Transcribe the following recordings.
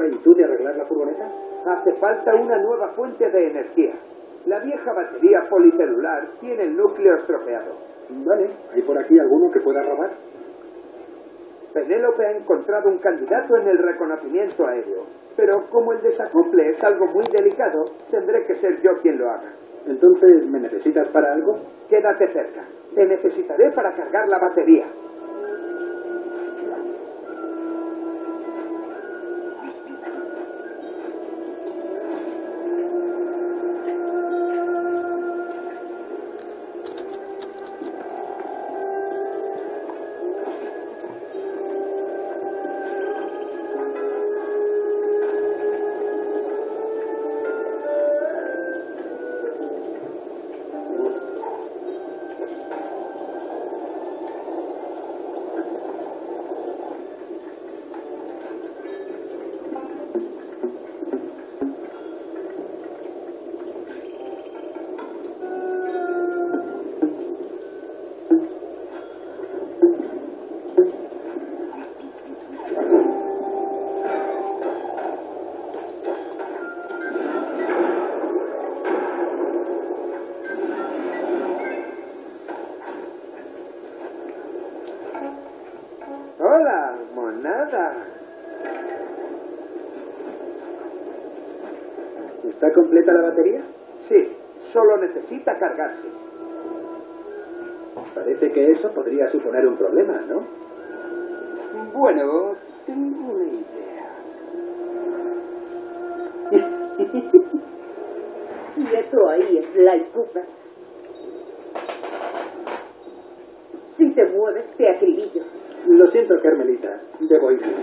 Joshua, ¿y tú de arreglar la furgoneta? Hace falta una nueva fuente de energía. La vieja batería policelular tiene el núcleo estropeado. Vale, ¿hay por aquí alguno que pueda robar? Penélope ha encontrado un candidato en el reconocimiento aéreo, pero como el desacople es algo muy delicado, tendré que ser yo quien lo haga. Entonces, ¿me necesitas para algo? Quédate cerca. Te necesitaré para cargar la batería. Hola, monada. ¿Está completa la batería? Sí, solo necesita cargarse. Parece que eso podría suponer un problema, ¿no? Bueno, tengo una idea. Quieto ahí, Sly Cooper. Si te mueves, te acribillo. Lo siento, Carmelita. Debo irme.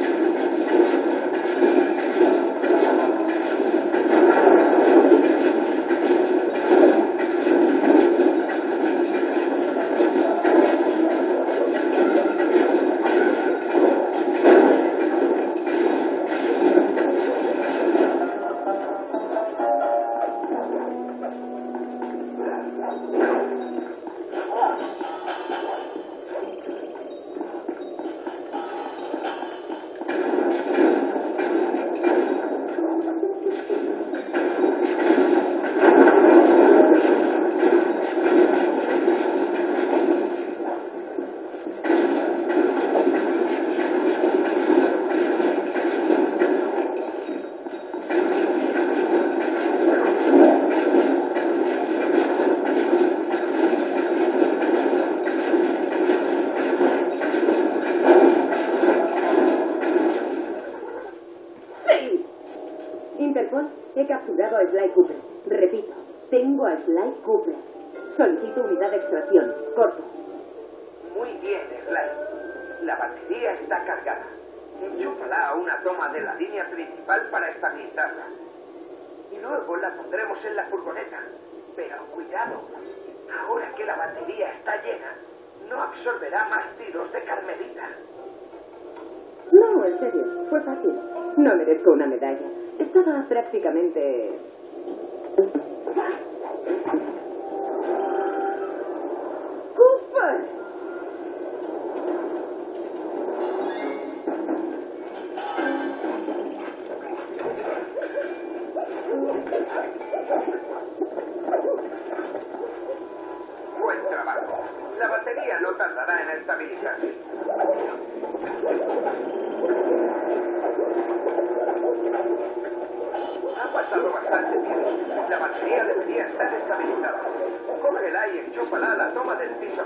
Interpol, he capturado a Sly Cooper. Repito, tengo a Sly Cooper. Solicito unidad de extracción. Corto. Muy bien, Sly. La batería está cargada. Enchúfala a una toma de la línea principal para estabilizarla. Y luego la pondremos en la furgoneta. Pero cuidado, ahora que la batería está llena, no absorberá más tiros de Carmelita. No, en serio, fue fácil. No merezco una medalla. Estaba prácticamente... ¡Cooper! Buen trabajo. La batería no tardará en estabilizarse. Ha pasado bastante tiempo. La batería debería estar estabilizada. Cógela y enchúfala a la toma del piso.